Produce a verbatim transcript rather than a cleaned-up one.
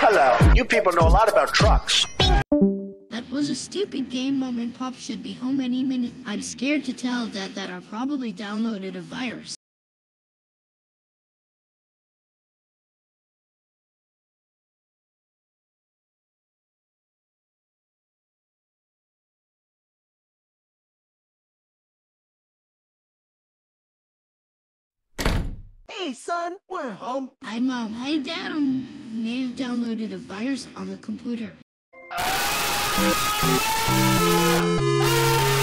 Hello. You people know a lot about trucks. That was a stupid game. Mom and Pop should be home any minute. I'm scared to tell Dad that I probably downloaded a virus. Hey, son, we're home. Hi, Mom. Hi, Dad. I may have downloaded a virus on the computer.